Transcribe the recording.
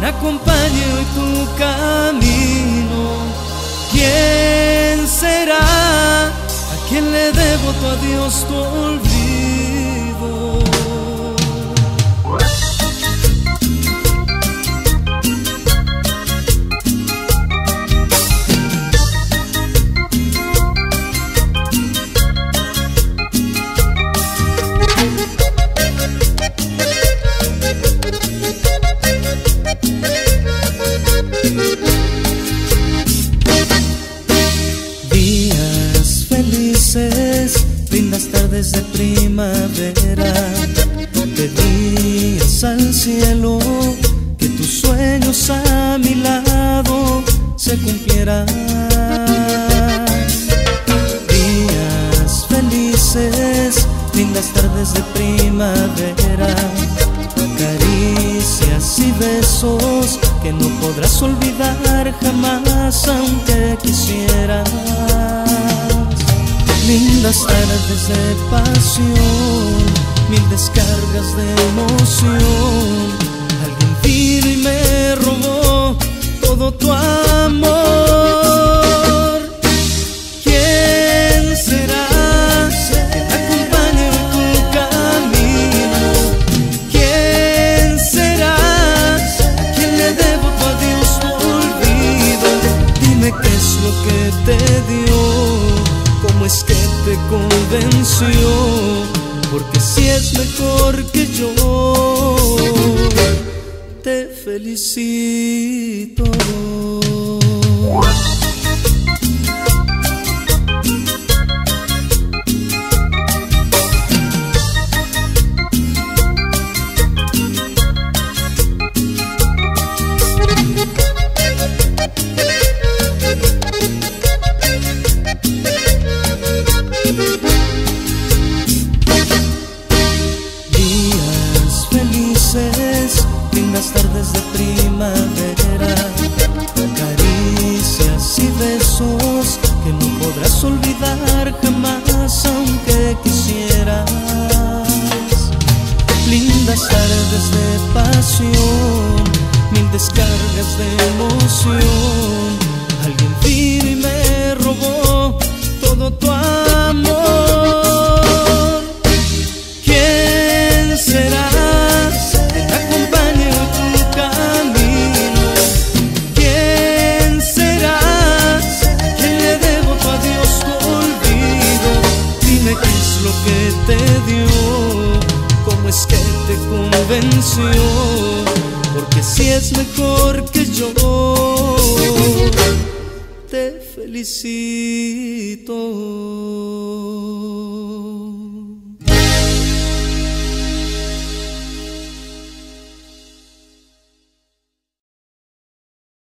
acompañe hoy tu camino. ¿Quién será? ¿A quién le debo tu adiós, tu olvido? Lindas tardes de primavera, pedías al cielo que tus sueños a mi lado se cumplieran. Días felices, lindas tardes de primavera, caricias y besos que no podrás olvidar jamás aunque quisieras. Lindas tardes de pasión, mil descargas de emoción. Alguien vino y me robó todo tu amor. ¿Quién será que te acompañe en tu camino? ¿Quién será a quien le debo tu adiós, tu olvido? Dime qué es lo que te dio, cómo es que te convenció, porque si es mejor que yo, te felicito. Lindas tardes de primavera, caricias y besos que no podrás olvidar jamás aunque quisieras. Lindas tardes de pasión, mil descargas de emoción. Alguien vino y me robó todo tu amor. ¿Quién será? Lo que te dio, cómo es que te convenció, porque si es mejor que yo, te felicito.